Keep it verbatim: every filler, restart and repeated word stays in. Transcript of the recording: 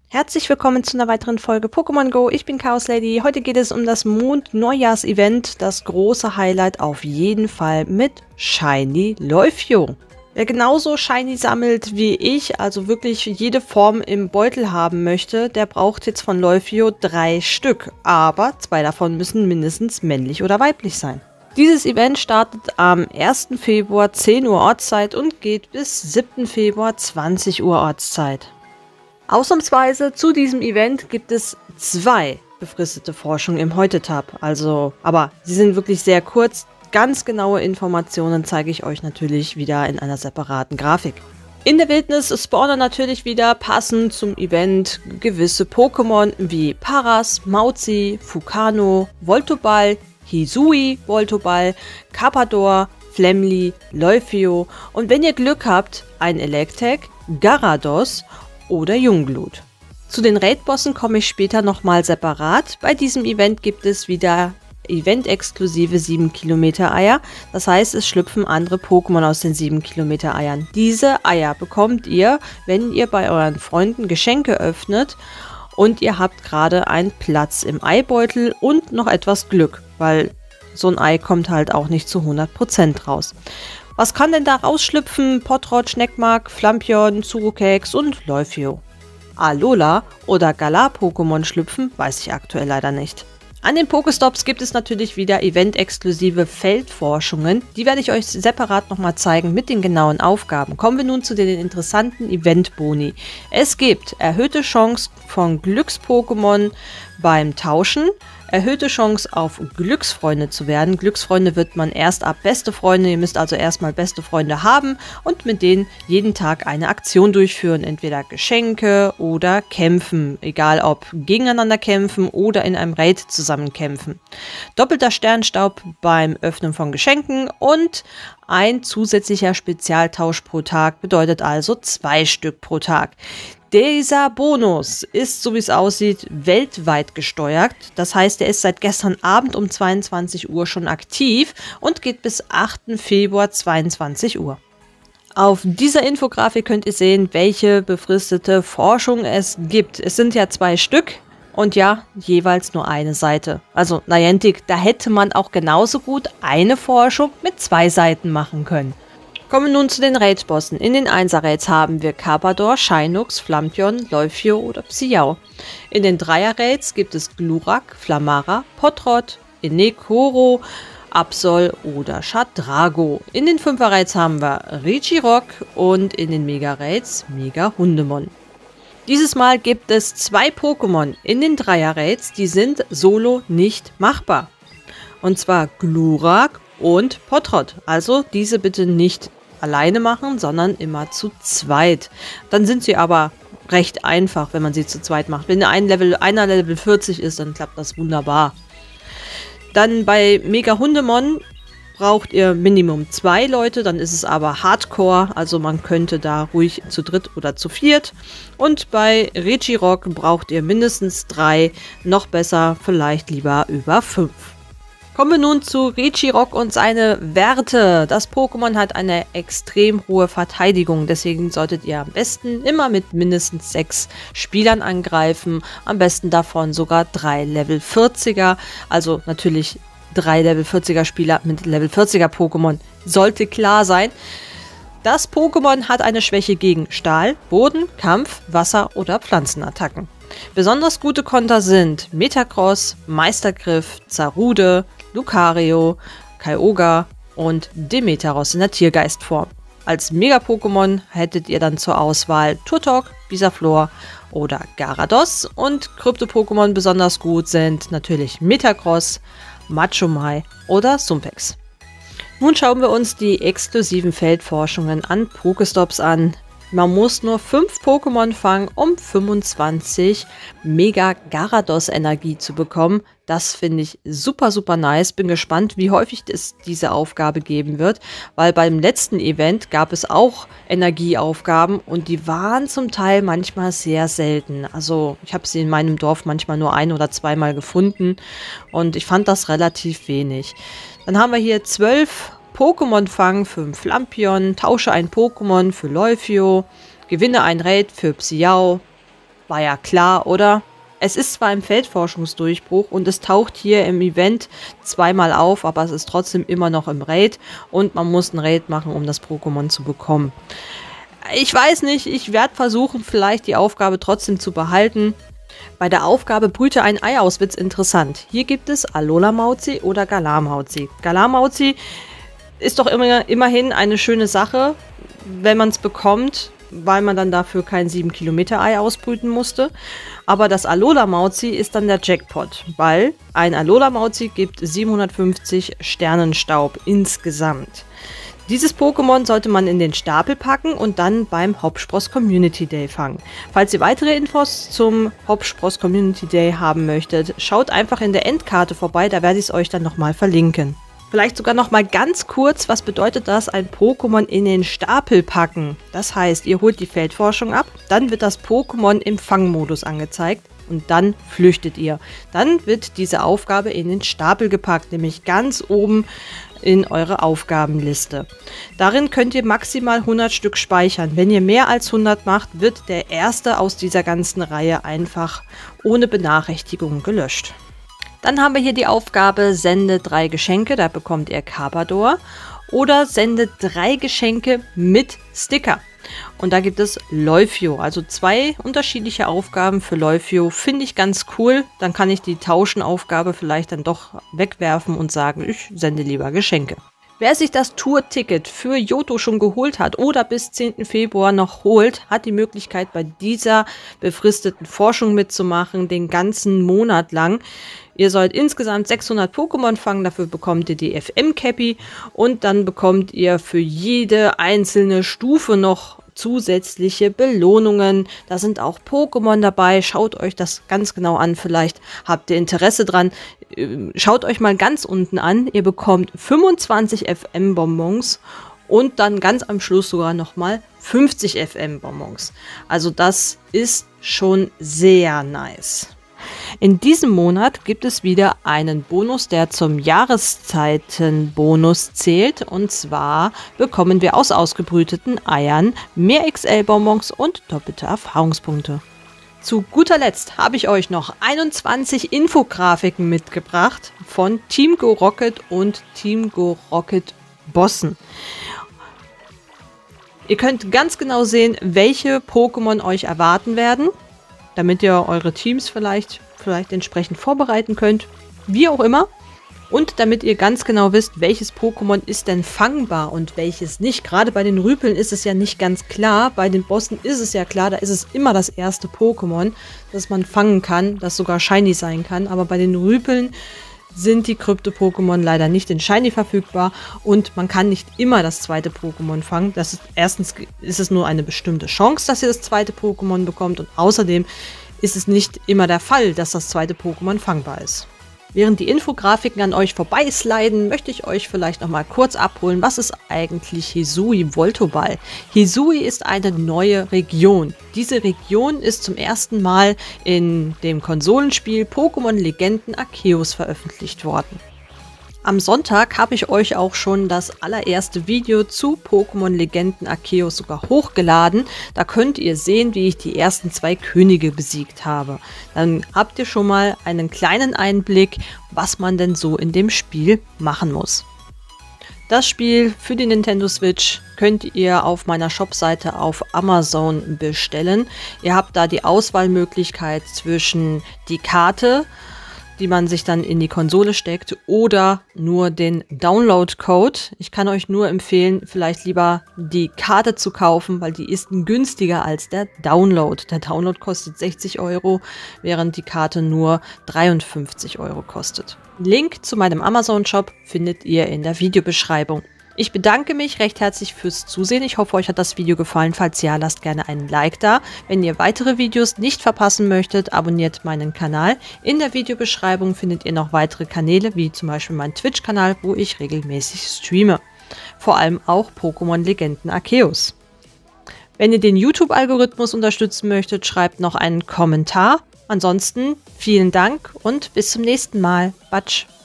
Herzlich willkommen zu einer weiteren Folge Pokémon Go. Ich bin Chaos Lady. Heute geht es um das Mond-Neujahrs-Event, das große Highlight auf jeden Fall mit Shiny Leufio. Wer genauso Shiny sammelt wie ich, also wirklich jede Form im Beutel haben möchte, der braucht jetzt von Leufio drei Stück. Aber zwei davon müssen mindestens männlich oder weiblich sein. Dieses Event startet am ersten Februar zehn Uhr Ortszeit und geht bis siebten Februar zwanzig Uhr Ortszeit. Ausnahmsweise zu diesem Event gibt es zwei befristete Forschungen im Heute-Tab, also, aber sie sind wirklich sehr kurz. Ganz genaue Informationen zeige ich euch natürlich wieder in einer separaten Grafik. In der Wildnis spawnen natürlich wieder passend zum Event gewisse Pokémon wie Paras, Mauzi, Fukano, Voltoball, Hisui, Voltoball, Carpador, Flemly, Leufio und wenn ihr Glück habt, ein Electek, Garados oder Jungglut. Zu den Raid-Bossen komme ich später nochmal separat. Bei diesem Event gibt es wieder event-exklusive sieben Kilometer Eier. Das heißt, es schlüpfen andere Pokémon aus den sieben Kilometer Eiern. Diese Eier bekommt ihr, wenn ihr bei euren Freunden Geschenke öffnet und ihr habt gerade einen Platz im Eibeutel und noch etwas Glück, weil so ein Ei kommt halt auch nicht zu hundert Prozent raus. Was kann denn da rausschlüpfen? Potrot, Schneckmark, Flampion, Zurukex und Leufio. Alola oder Galar-Pokémon schlüpfen, weiß ich aktuell leider nicht. An den Pokestops gibt es natürlich wieder event-exklusive Feldforschungen. Die werde ich euch separat nochmal zeigen mit den genauen Aufgaben. Kommen wir nun zu den interessanten Event-Boni. Es gibt erhöhte Chance von Glücks-Pokémon beim Tauschen, erhöhte Chance auf Glücksfreunde zu werden. Glücksfreunde wird man erst ab beste Freunde, ihr müsst also erstmal beste Freunde haben und mit denen jeden Tag eine Aktion durchführen. Entweder Geschenke oder kämpfen, egal ob gegeneinander kämpfen oder in einem Raid zusammen kämpfen. Doppelter Sternstaub beim Öffnen von Geschenken und ein zusätzlicher Spezialtausch pro Tag bedeutet also zwei Stück pro Tag. Dieser Bonus ist, so wie es aussieht, weltweit gesteuert. Das heißt, er ist seit gestern Abend um zweiundzwanzig Uhr schon aktiv und geht bis achten Februar zweiundzwanzig Uhr. Auf dieser Infografik könnt ihr sehen, welche befristete Forschung es gibt. Es sind ja zwei Stück und ja, jeweils nur eine Seite. Also Niantic, da hätte man auch genauso gut eine Forschung mit zwei Seiten machen können. Kommen wir nun zu den Raid-Bossen. In den Einser-Raids haben wir Carpador, Shinux, Flampion, Leufio oder Psiau. In den Dreier-Raids gibt es Glurak, Flamara, Potrot, Enekoro, Absol oder Shadrago. In den Fünfer-Raids haben wir Regirock und in den Mega-Raids Mega Hundemon. Dieses Mal gibt es zwei Pokémon in den Dreier-Raids, die sind solo nicht machbar. Und zwar Glurak und Potrot. Also diese bitte nicht alleine machen, sondern immer zu zweit. Dann sind sie aber recht einfach, wenn man sie zu zweit macht. Wenn ein Level, einer Level vierzig ist, dann klappt das wunderbar. Dann bei Mega Hundemon braucht ihr Minimum zwei Leute, dann ist es aber Hardcore, also man könnte da ruhig zu dritt oder zu viert. Und bei Regirock braucht ihr mindestens drei, noch besser vielleicht lieber über fünf. Kommen wir nun zu Regirock und seine Werte. Das Pokémon hat eine extrem hohe Verteidigung, deswegen solltet ihr am besten immer mit mindestens sechs Spielern angreifen. Am besten davon sogar drei Level vierziger, also natürlich drei Level vierziger Spieler mit Level vierziger Pokémon. Sollte klar sein. Das Pokémon hat eine Schwäche gegen Stahl, Boden, Kampf, Wasser oder Pflanzenattacken. Besonders gute Konter sind Metacross, Meistergriff, Zarude, Lucario, Kyogre und Demeteros in der Tiergeistform. Als Mega-Pokémon hättet ihr dann zur Auswahl Turtok, Bisaflor oder Garados und Krypto-Pokémon besonders gut sind natürlich Metacross, Machomai oder Sumpex. Nun schauen wir uns die exklusiven Feldforschungen an Pokestops an. Man muss nur fünf Pokémon fangen, um fünfundzwanzig Mega Garados Energie zu bekommen. Das finde ich super, super nice. Bin gespannt, wie häufig es diese Aufgabe geben wird, weil beim letzten Event gab es auch Energieaufgaben und die waren zum Teil manchmal sehr selten. Also ich habe sie in meinem Dorf manchmal nur ein- oder zweimal gefunden und ich fand das relativ wenig. Dann haben wir hier zwölf Pokémon fangen für Flampion, tausche ein Pokémon für Leufio, gewinne ein Raid für Psiau, War ja klar, oder? Es ist zwar im Feldforschungsdurchbruch und es taucht hier im Event zweimal auf, aber es ist trotzdem immer noch im Raid und man muss einen Raid machen, um das Pokémon zu bekommen. Ich weiß nicht, ich werde versuchen, vielleicht die Aufgabe trotzdem zu behalten. Bei der Aufgabe Brüte ein Ei aus wird's interessant. Hier gibt es Alola Mauzi oder Galar Mauzi. Galar Mauzi ist doch immer, immerhin eine schöne Sache, wenn man es bekommt, weil man dann dafür kein sieben Kilometer Ei ausbrüten musste. Aber das Alola Mauzi ist dann der Jackpot, weil ein Alola Mauzi gibt siebenhundertfünfzig Sternenstaub insgesamt. Dieses Pokémon sollte man in den Stapel packen und dann beim Hopspross Community Day fangen. Falls ihr weitere Infos zum Hopspross Community Day haben möchtet, schaut einfach in der Endkarte vorbei, da werde ich es euch dann nochmal verlinken. Vielleicht sogar noch mal ganz kurz, was bedeutet das, ein Pokémon in den Stapel packen? Das heißt, ihr holt die Feldforschung ab, dann wird das Pokémon im Fangmodus angezeigt und dann flüchtet ihr. Dann wird diese Aufgabe in den Stapel gepackt, nämlich ganz oben in eure Aufgabenliste. Darin könnt ihr maximal hundert Stück speichern. Wenn ihr mehr als hundert macht, wird der erste aus dieser ganzen Reihe einfach ohne Benachrichtigung gelöscht. Dann haben wir hier die Aufgabe, sende drei Geschenke, da bekommt ihr Carpador. Oder sende drei Geschenke mit Sticker. Und da gibt es Leufio, also zwei unterschiedliche Aufgaben für Leufio. Finde ich ganz cool, dann kann ich die Tauschenaufgabe vielleicht dann doch wegwerfen und sagen, ich sende lieber Geschenke. Wer sich das Tour-Ticket für Johto schon geholt hat oder bis zehnten Februar noch holt, hat die Möglichkeit, bei dieser befristeten Forschung mitzumachen, den ganzen Monat lang. Ihr sollt insgesamt sechshundert Pokémon fangen, dafür bekommt ihr die F M-Cappy und dann bekommt ihr für jede einzelne Stufe noch zusätzliche Belohnungen. Da sind auch Pokémon dabei. Schaut euch das ganz genau an. Vielleicht habt ihr Interesse dran. Schaut euch mal ganz unten an. Ihr bekommt fünfundzwanzig F M-Bonbons und dann ganz am Schluss sogar nochmal fünfzig F M-Bonbons. Also das ist schon sehr nice. In diesem Monat gibt es wieder einen Bonus, der zum Jahreszeitenbonus zählt. Und zwar bekommen wir aus ausgebrüteten Eiern mehr X L-Bonbons und doppelte Erfahrungspunkte. Zu guter Letzt habe ich euch noch einundzwanzig Infografiken mitgebracht von Team Go Rocket und Team Go Rocket Bossen. Ihr könnt ganz genau sehen, welche Pokémon euch erwarten werden, damit ihr eure Teams vielleicht, vielleicht entsprechend vorbereiten könnt, wie auch immer. Und damit ihr ganz genau wisst, welches Pokémon ist denn fangbar und welches nicht. Gerade bei den Rüpeln ist es ja nicht ganz klar, bei den Bossen ist es ja klar, da ist es immer das erste Pokémon, das man fangen kann, das sogar Shiny sein kann. Aber bei den Rüpeln sind die Krypto-Pokémon leider nicht in Shiny verfügbar und man kann nicht immer das zweite Pokémon fangen. Das ist, erstens ist es nur eine bestimmte Chance, dass ihr das zweite Pokémon bekommt und außerdem ist es nicht immer der Fall, dass das zweite Pokémon fangbar ist. Während die Infografiken an euch vorbeisliden, möchte ich euch vielleicht noch mal kurz abholen, was ist eigentlich Hisui Voltoball? Hisui ist eine neue Region. Diese Region ist zum ersten Mal in dem Konsolenspiel Pokémon Legenden Arceus veröffentlicht worden. Am Sonntag habe ich euch auch schon das allererste Video zu Pokémon Legenden Arceus sogar hochgeladen. Da könnt ihr sehen, wie ich die ersten zwei Könige besiegt habe. Dann habt ihr schon mal einen kleinen Einblick, was man denn so in dem Spiel machen muss. Das Spiel für die Nintendo Switch könnt ihr auf meiner Shopseite auf Amazon bestellen. Ihr habt da die Auswahlmöglichkeit zwischen die Karte, die man sich dann in die Konsole steckt, oder nur den Download-Code. Ich kann euch nur empfehlen, vielleicht lieber die Karte zu kaufen, weil die ist günstiger als der Download. Der Download kostet sechzig Euro, während die Karte nur dreiundfünfzig Euro kostet. Link zu meinem Amazon-Shop findet ihr in der Videobeschreibung. Ich bedanke mich recht herzlich fürs Zusehen. Ich hoffe, euch hat das Video gefallen. Falls ja, lasst gerne einen Like da. Wenn ihr weitere Videos nicht verpassen möchtet, abonniert meinen Kanal. In der Videobeschreibung findet ihr noch weitere Kanäle, wie zum Beispiel meinen Twitch-Kanal, wo ich regelmäßig streame. Vor allem auch Pokémon Legenden Arceus. Wenn ihr den YouTube-Algorithmus unterstützen möchtet, schreibt noch einen Kommentar. Ansonsten vielen Dank und bis zum nächsten Mal. Batsch!